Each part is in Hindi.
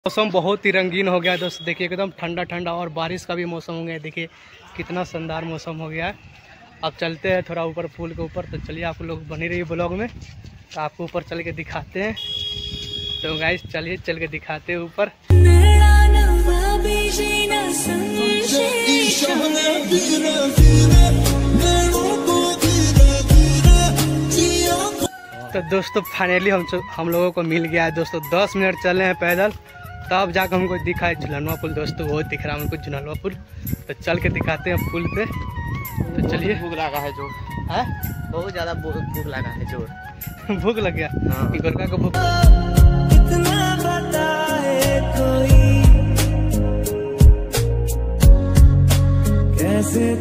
मौसम बहुत ही रंगीन हो गया है दोस्तों। देखिए एकदम ठंडा ठंडा और बारिश का भी मौसम हो गया है। देखिए कितना शानदार मौसम हो गया है। अब चलते हैं थोड़ा ऊपर पुल के ऊपर, तो चलिए आप लोग बने रहिए ब्लॉग में, तो आपको ऊपर चल के दिखाते हैं। तो गाइस चलिए चल के दिखाते हैं ऊपर। तो दोस्तों फाइनली हम लोगों को मिल गया है दोस्तों। 10 मिनट चले हैं पैदल, तब जाकर हमको दिखा है झुलनवा पुल दोस्तों। वो दिख रहा है हमको झुलनवा पुल, तो चल के दिखाते हैं पुल पे। तो चलिए। भूख लगा है जोर है, बहुत ज्यादा भूख लगा है जोर। भूख लग गया गोरका को भूख। कैसे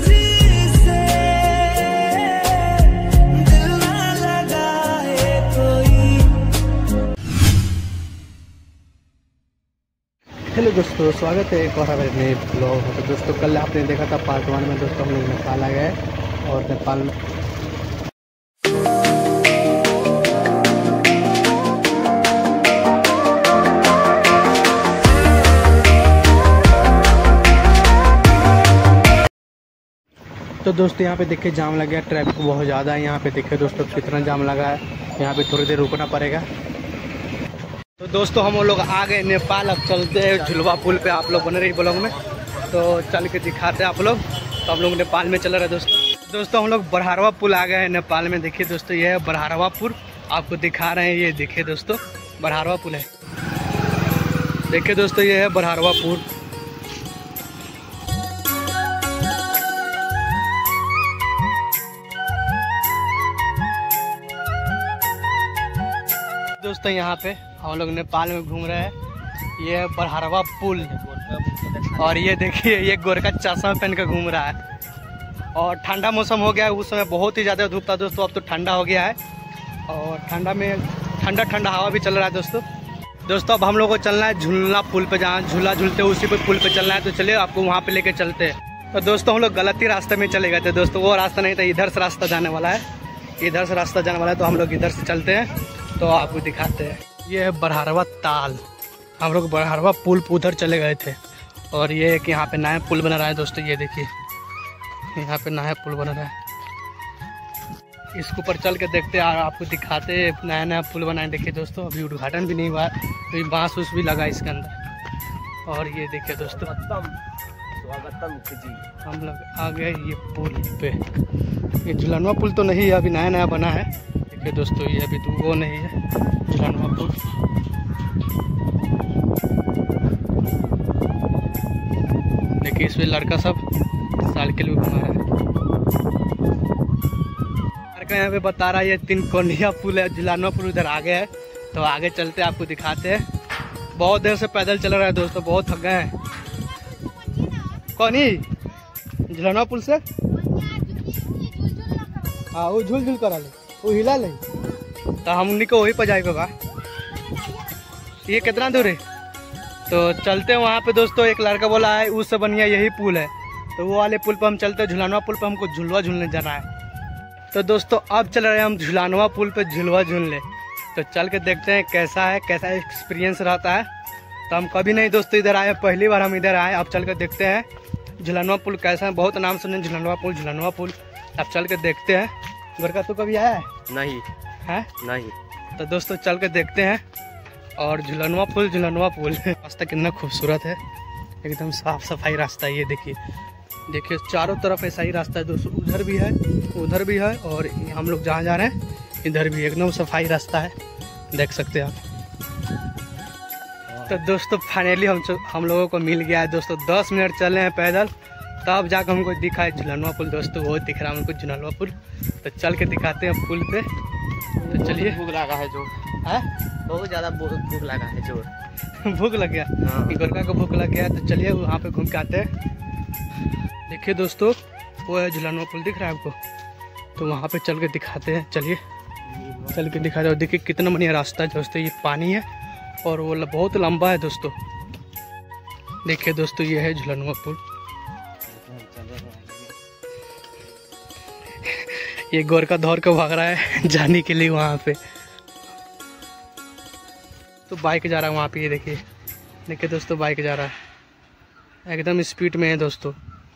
हेलो दोस्तों, स्वागत है एक और हमारे नए ब्लॉग में। तो दोस्तों कल आपने देखा था पार्ट 1 में दोस्तों हम लोग नेपाल आ गए और नेपाल में तो दोस्तों यहाँ पे देखिए जाम लग गया, ट्रैफिक बहुत ज़्यादा है। यहाँ पे देखिए दोस्तों कितना जाम लगा है। यहाँ पे थोड़ी देर रुकना पड़ेगा। तो दोस्तों हम लोग आ गए नेपाल। अब चलते हैं झुलवा पुल पे। आप लोग बने रही ब्लॉग में, तो चल के दिखाते हैं आप लोग। तो हम लोग नेपाल में चल रहे हैं दोस्तों हम लोग बरहारवा पुल आ गए हैं नेपाल में। देखिए दोस्तों ये है बरहारवा पुल, आपको दिखा रहे हैं। ये देखिए दोस्तों बरहारवा पुल है। देखिए दोस्तों ये है बरहारवा पुल। दोस्तों यहाँ पे हम लोग नेपाल में घूम रहे हैं। ये है बरहारवा पुल और ये देखिए ये गोरका चश्मा पहन के घूम रहा है। और ठंडा मौसम हो गया है, उस समय बहुत ही ज़्यादा धूप था दोस्तों, अब तो ठंडा हो गया है और ठंडा में ठंडा ठंडा हवा भी चल रहा है दोस्तों। अब हम लोग को चलना है झूलना पुल पे, जहाँ झूला झूलते उसी पे पुल पे चलना है। तो चलिए आपको वहाँ पे लेके चलते हैं। तो दोस्तों हम लोग गलत ही रास्ते में चले गए थे दोस्तों। वो रास्ता नहीं था, इधर से रास्ता जाने वाला है, इधर से रास्ता जाने वाला है। तो हम लोग इधर से चलते हैं, तो आपको दिखाते हैं। ये है बरहारवा ताल। हम लोग बरहारवा पुल पे उधर चले गए थे और ये एक यहाँ पे नया पुल बना रहा है दोस्तों। ये देखिए यहाँ पे नया पुल बना रहा है। इसके ऊपर चल के देखते हैं और आपको दिखाते हैं। नया नया पुल बना है। देखिए दोस्तों अभी उद्घाटन भी नहीं हुआ है, तो बाँस उस भी लगा इसके अंदर। और ये देखिए दोस्तों स्वागतम जी, हम लोग आ गए ये पुल पे। ये झुलनवा पुल तो नहीं है, अभी नया नया बना है। देखिए दोस्तों ये अभी तो वो नहीं है झुलनवा पुल। देखिए इसमें लड़का सब साइकिल भी घुमा रहा है। लड़का यहाँ पे बता रहा है ये 3 कोनिया पुल है, झुलनवा पुल उधर आगे है। तो आगे चलते आपको दिखाते हैं। बहुत देर से पैदल चल रहा है दोस्तों, बहुत थक गए हैं। कौनी झुलनवा पुल से हाँ वो झूल झूल करा ले, वो हिला ले, तो हमनी को वहीं पर जाएगा बा। ये कितना दूर है? तो चलते हैं वहाँ पे दोस्तों। एक लड़का बोला है उससे बढ़िया यही पुल है, तो वो वाले पुल पर हम चलते हैं। झुलनवा पुल पर हमको झुलवा झूलने जाना है। तो दोस्तों अब चल रहे हैं हम झुलनवा पुल पे झुलवा झूलने। तो चल के देखते हैं कैसा है, कैसा एक्सपीरियंस रहता है। तो हम कभी नहीं दोस्तों इधर आए, पहली बार हम इधर आए। अब चल के देखते हैं झुलनवा पुल कैसा है। बहुत नाम सुने झुलनवा पुल झुलनवा पुल। अब चल के देखते हैं। गोरका तो कभी आया है? नहीं है नहीं। तो दोस्तों चल के देखते हैं। और झुलनवा पुल रास्ता कितना खूबसूरत है, एकदम साफ सफाई रास्ता है। ये देखिए देखिए चारों तरफ ऐसा ही रास्ता है दोस्तों। उधर भी है, उधर भी है, और हम लोग जहाँ जा रहे हैं इधर भी एकदम सफाई रास्ता है, देख सकते हैं आप। तो दोस्तों फाइनली हम लोगों को मिल गया है दोस्तों। 10 मिनट चले हैं पैदल, तब जाकर हमको दिखा है झुलनवा पुल दोस्तों। वो दिख रहा है हमको झुलनवा पुल। तो चल के दिखाते हैं पुल पे। तो चलिए। भूख लगा है जोर है, बहुत ज्यादा भूख लगा है जोर। भूख लग गया गोरका को भूख लग गया। तो चलिए वहाँ पे घूम के आते हैं। देखिए दोस्तों वो है झुलनवा पुल, दिख रहा है आपको? तो वहाँ पे चल के दिखाते हैं। चलिए चल के दिखाते हैं। देखिए कितना बढ़िया रास्ता है दोस्तों। ये पानी है और वो बहुत लंबा है दोस्तों। देखिए दोस्तों ये है झुलनवा पुल। ये गोरका दौड़ के भाग रहा है जाने के लिए वहाँ पे। तो बाइक जा रहा है वहाँ पे, ये देखिए देखिए दोस्तों बाइक जा रहा है, एकदम स्पीड में है दोस्तों।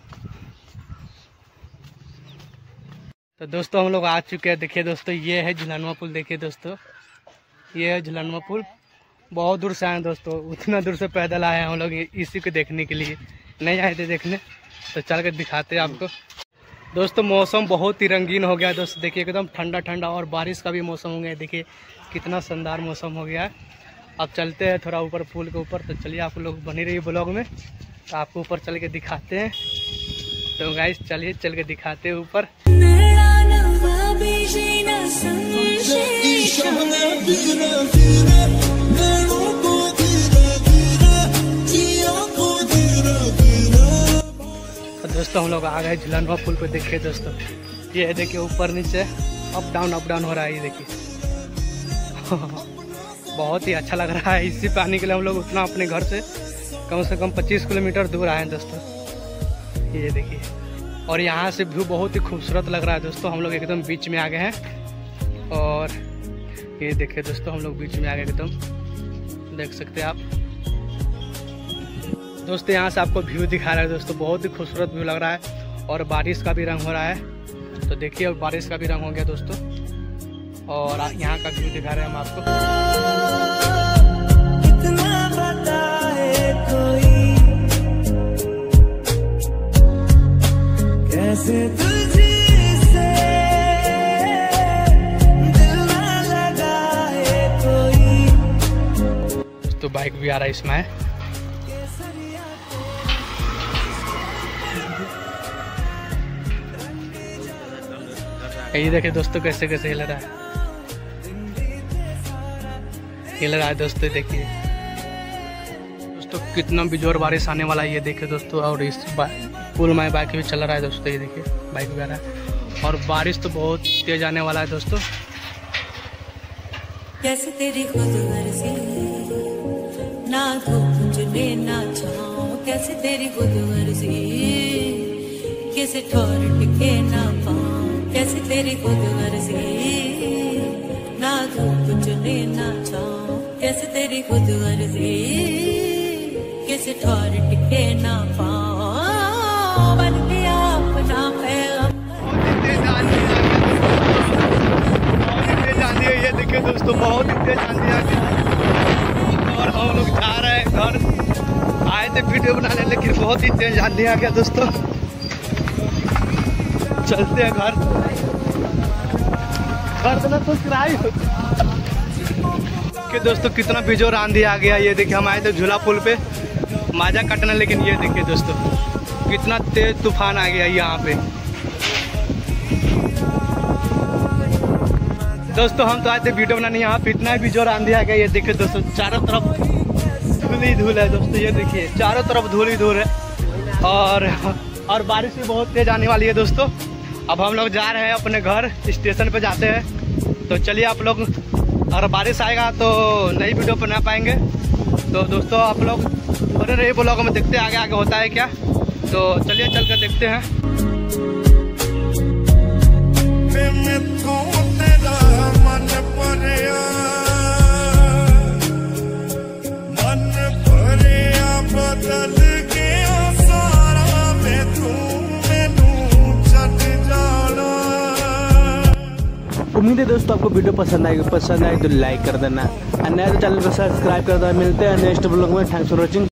तो दोस्तों हम लोग आ चुके हैं। देखिए दोस्तों ये है झुलनवा पुल। देखिए दोस्तों ये है झुलनवा पुल। बहुत दूर से आए दोस्तों, उतना दूर से पैदल आए हैं हम लोग इसी को देखने के लिए, नहीं आए थे देखने, तो चल कर दिखाते हैं आपको। दोस्तों मौसम बहुत ही रंगीन हो गया दोस्तों। देखिए एकदम ठंडा ठंडा और बारिश का भी मौसम हो गया। देखिए कितना शानदार मौसम हो गया है। अब चलते हैं थोड़ा ऊपर पुल के ऊपर। तो चलिए आप लोग बनी रहिए ब्लॉग में, तो आपको ऊपर चल के दिखाते हैं। तो गाइस चलिए चल के दिखाते हैं ऊपर। दोस्तों हम लोग आ गए झुलनवा पुल पे। देखिए दोस्तों ये देखिए ऊपर नीचे अप डाउन हो रहा है। ये देखिए बहुत ही अच्छा लग रहा है। इसी पे आने के लिए हम लोग उतना अपने घर से कम 25 किलोमीटर दूर आए हैं दोस्तों। ये देखिए और यहाँ से व्यू बहुत ही खूबसूरत लग रहा है दोस्तों। हम लोग एकदम बीच में आ गए हैं और ये देखिए दोस्तों हम लोग बीच में आ गए एकदम, देख सकते हैं आप दोस्तों। यहाँ से आपको व्यू दिखा रहा है दोस्तों, बहुत ही खूबसूरत व्यू लग रहा है। और बारिश का भी रंग हो रहा है, तो देखिए अब बारिश का भी रंग हो गया दोस्तों। और यहाँ का व्यू दिखा रहे हैं हम आपको। कितना बताए कोई कैसे तुझसे दिल ना लगाए कोई। दोस्तों बाइक भी आ रहा है इसमें। ये देखिए दोस्तों कैसे कैसे हिल रहा है दोस्तों। देखिए दोस्तों कितना बिजोर बारिश आने वाला है। ये देखिए दोस्तों और इस पुल में बाइक भी चल रहा है दोस्तों। ये देखिए बाइक भी आ रहा है और बारिश तो बहुत तेज आने वाला है दोस्तों। कैसे तेरी खुद मर्जी ना धूप चुने ना छाओ, कैसे तेरी खुद मर्जी कैसे ठोर टिके ना पाओ, कैसे तेरी खुद मर्जी ना धूप चुने ना छाओ, कैसे तेरी खुद मर्जी कैसे ठोर टिके ना पाओ, बन गया अपना पैगाम। ये देखिए दोस्तों बहुत ही तेज आंधी आ गई और हम लोग जा रहे हैं घर। आए थे वीडियो बनाने लेकिन बहुत ही तेज आंधी आ गया दोस्तों। चलते हैं घर ना सब्सक्राइब कि दोस्तों कितना बिजोर आंधी आ गया। ये देखिए हम आए थे झूला पुल पे माजा काटना, लेकिन ये देखिए दोस्तों कितना तेज तूफान आ गया यहाँ पे। दोस्तों हम तो आए थे वीडियो बनाने, यहाँ पे इतना बिजोर आंधी आ गया। ये देखिए दोस्तों चारों तरफ धूल ही धूल है दोस्तों। ये देखिए चारों तरफ धूल ही धूल है और बारिश भी बहुत तेज आने वाली है दोस्तों। अब हम लोग जा रहे हैं अपने घर, स्टेशन पे जाते हैं। तो चलिए आप लोग, अगर बारिश आएगा तो नई वीडियो बना पाएंगे। तो दोस्तों आप लोग बने रहिए ब्लॉग में, देखते हैं आगे आगे होता है क्या। तो चलिए चल कर देखते हैं। उम्मीद है दोस्तों आपको वीडियो पसंद आई तो लाइक कर देना और नया तो चैनल को सब्सक्राइब कर देना। मिलते हैं नेक्स्ट ब्लॉग में। Thanks for watching.